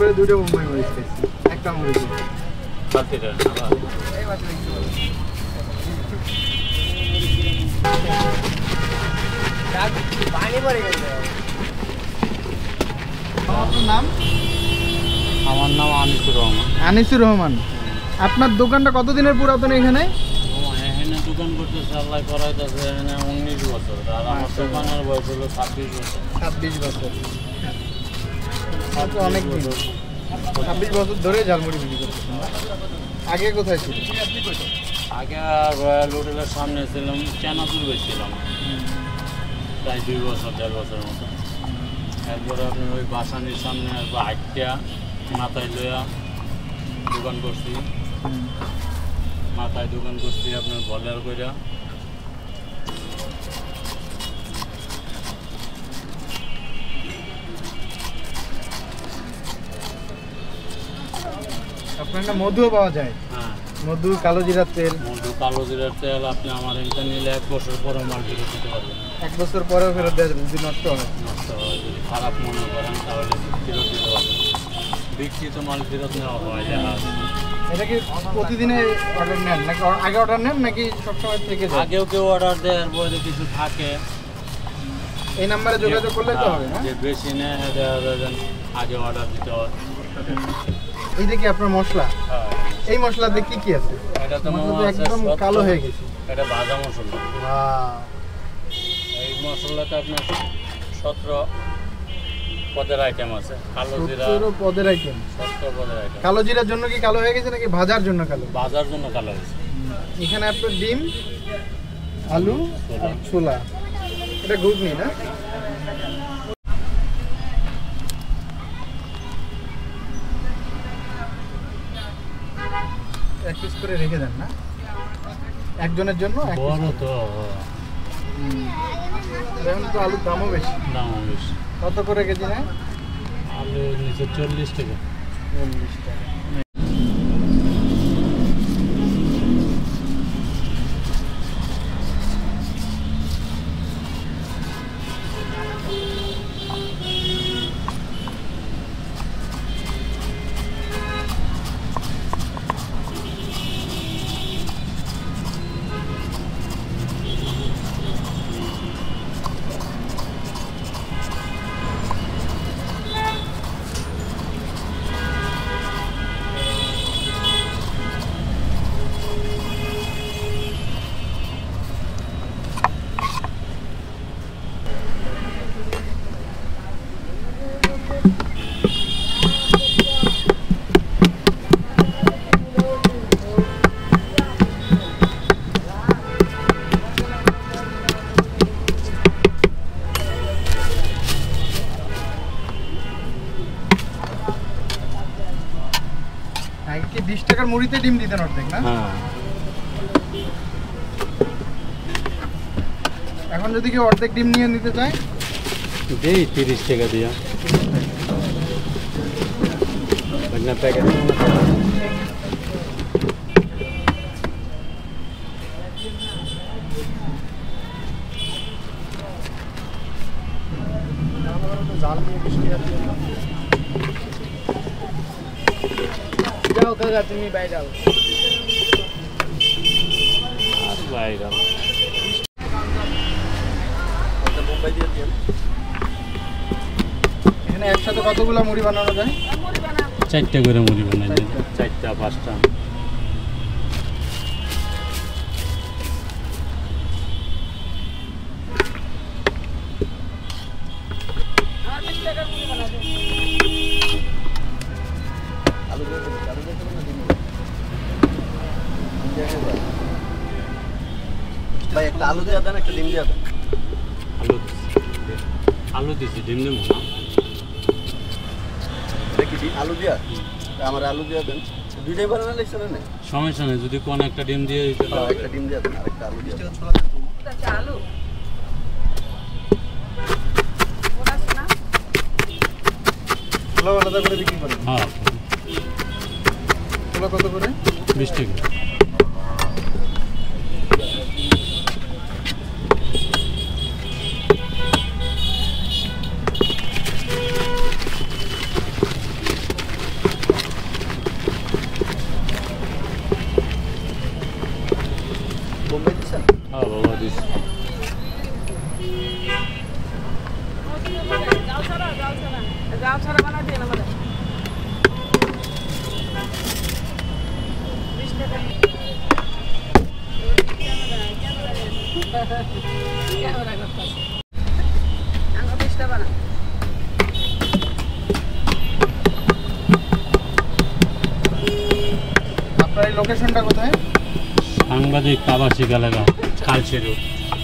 করে দুটো মুম্বাই মরিচ খাইছি একটা মরিচ নাম? আমার নাম আনিসুর রহমান। আনিসুর রহমান, আপনার দোকানটা কতদিনের পুরাতন এখানে? এখানে দোকান করতেছে আল্লাহ করাইতেছে এখানে 19 বছর, আর আমার দোকানের বয়স হলো 26 বছর। 26 বছর, অনেক দিন। 26 বছর ধরে ঝালমুড়ি বিক্রি করতেছেন। আগে কোথায় ছিল? আগে রয়্যাল হোটেলের সামনে ছিলাম, চানাচুর বেচছিলাম প্রায় 2 বছর 1.5 বছরের মতো। এরপরে আপনার ওই বাসানির সামনে হাইটটা মাথায় লইয়া দোকান করছি, মাথায় দোকান করছি আপনার বলার কইরা। আপনার একটা মধুও পাওয়া যায়? হ্যাঁ, মধু, কালো জিরার তেল। মধু, কালো জিরার তেল আপনি আমার এখানে নিলে 1 বছর পরে মাল ফেরত দিতে পারবেন। 1 বছর পরেও ফেরত দেওয়া যাবে যদি নষ্ট হয়? নষ্ট হয়, যদি খারাপ মনে করেন তাহলে ফেরত দিতে পারবেন। বিক্রিত মাল ফেরত নেওয়া হয় দেখা আছে। এটা কি প্রতিদিনে অর্ডার নেন নাকি আগে অর্ডার নেন নাকি সবসময় থেকে যায়? আগেও কেউ অর্ডার দেয়, এর পরে কিছু থাকে। এই নাম্বারে যোগাযোগ করলে তো হবে না? যে বেশি নেয় দেওয়া যায়, আগে অর্ডার দিতে হয়। এই যে কি আপনার মশলা, এই মশলাতে কি কি আছে? এটা তো একদম কালো হয়ে গেছে। এটা ভাজা মশলা। এই মশলাতে আপনার 17 পদের আইটেম আছে। কালো জিরা 17 পদের আইটেম। 17 পদের আইটেম। কালো জিরার জন্য কি কালো হয়ে গেছে নাকি ভাজার জন্য কালো? ভাজার জন্য কালো হয়েছে। এখানে আপনার ডিম, আলু, ছোলা, এটা ঘুগনি না? এক পিস করে রেখে দেন না একজনের জন্য? বড় তো এখন তো আলুর দামও বেশি। দামও বেশি। কত করে কেজি নেয়? আলু নিচে 40 টাকা। 40 টাকা। কি 20 টাকার মুড়িতে ডিম দিতেন অর্ধেক না? হ্যাঁ। এখন যদি কেউ অর্ধেক ডিম নিয়ে নিতে চায়? দেই 30 টাকা দিয়া। বাগনা প্যাকেট। জাল নিয়ে 20 টাকা দিয়ে যাও কাকা, তুমি বাইরে যাও। আর বাইরে এখানে একসাথে কতগুলো মুড়ি বানানো যায়? 4টা করে মুড়ি বানাই যায়, 4টা 5টা। ভাই একটা আলু দিয়ে দেন, একটা ডিম দিয়ে দেন। আলু দিছি, ডিম দেবো না। দেখেছি আলু দিয়া, আমার আলু দিয়ে দেন। দুইটাই বানানো লাগছে না? সমস্যা নেই, যদি কোন একটা ডিম দিয়ে দিতে পারো। একটা ডিম দিয়ে দেন, আরেকটা আলু দিয়ে দেন। আলু ছোলা আলাদা করে বিক্রি করেন? হ্যাঁ। ছোলা কত করে? 20 টাকা। দিচ্ছেন? হ্যাঁ বাবা দিস আপনার এই লোকেশনটা কোথায়? সাংবাদিক আবাসিক এলাকা খালসি রোড।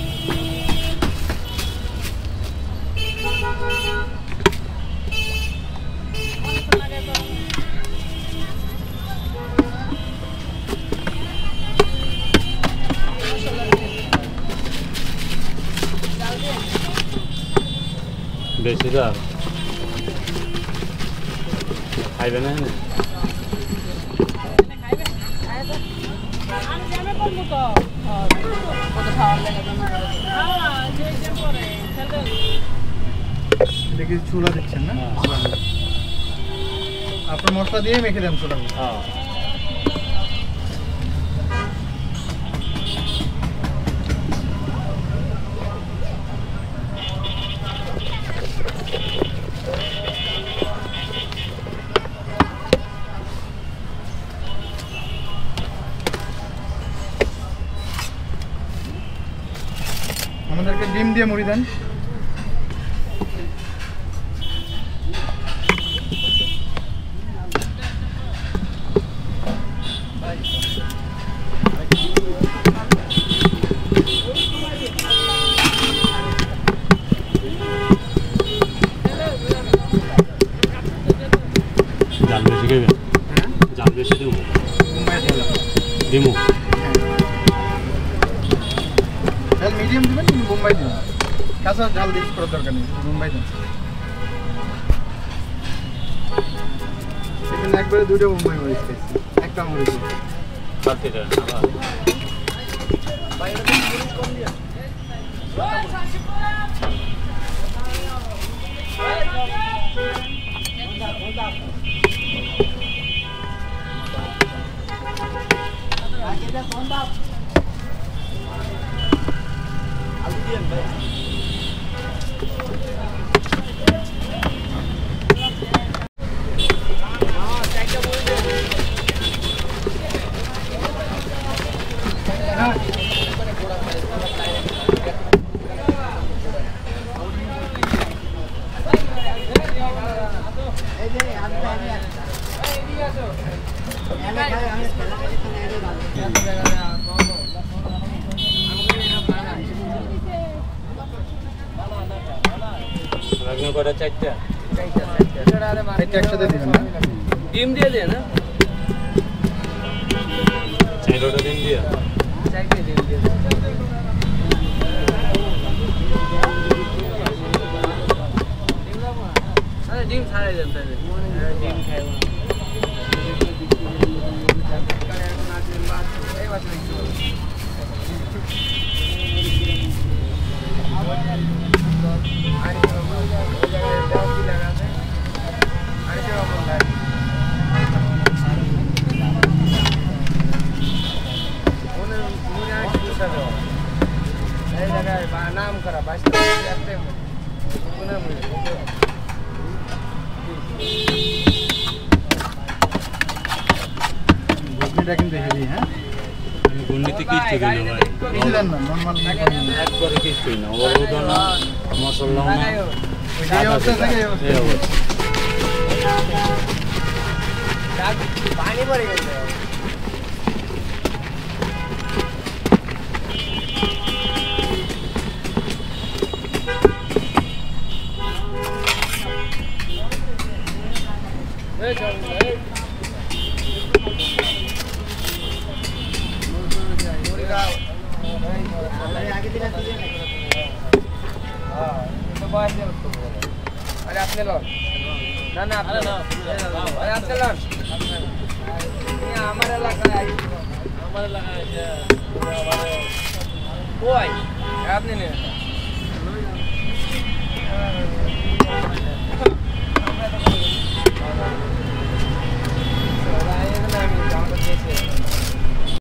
বেশি দাম খাইবে না দেখি চুলা দিচ্ছেন না? আপনার মশলা দিয়ে মেখে দেন চুলা। হ্যাঁ আমাদেরকে ডিম দিয়ে মুড়ি দেন। জাল বেশি খাইবেন? জাল বেশি দিব দিমু ঝাল মিডিয়াম দিবেন, বোম্বাই দিবেন। কাঁচা ঝাল দিস করার দরকার নেই, বোম্বাই দেন। এখানে একবারে দুটো বোম্বাই মরিচ খাইছি, একটা মরিচ। বালতিটা আবার আলু দিয়েন ভাই। কটা চারটা এটা একসাথে দিবেন না? ডিম দিয়ে দেন না? চারটা দিন দিয়া চাইতে ডিম দিয়ে দেন। আরে ডিম ছাড়াই দেন তাহলে। ডিম খাই না। এই বাস নাকি? नाम करा ঘুগনিটা কিন্তু হেভি। হ্যাঁ, গুন্ডিতে কিচ্ছু দিল ভাই কিছু দেন না, নর্মাল একবারে কিচ্ছুই না হলুদ না মশলা না এই অবস্থা থেকে এই অবস্থা। এই অবস্থা पानी भर गए अरे आपने लो ना ना आपने लो अरे आपने लो ये हमारे इलाका है कोई आपने नहीं